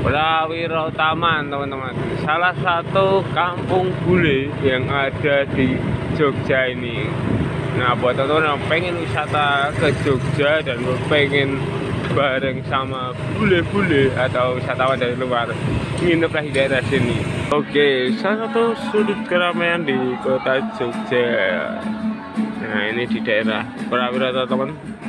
Prawiro Taman, teman-teman. Salah satu kampung bule yang ada di Jogja ini. Nah, buat teman-teman yang pengen wisata ke Jogja dan pengen bareng sama bule-bule atau wisatawan dari luar, ngineplah di daerah sini. Oke, salah satu sudut keramaian di kota Jogja. Nah, ini di daerah Prawiro, teman-teman.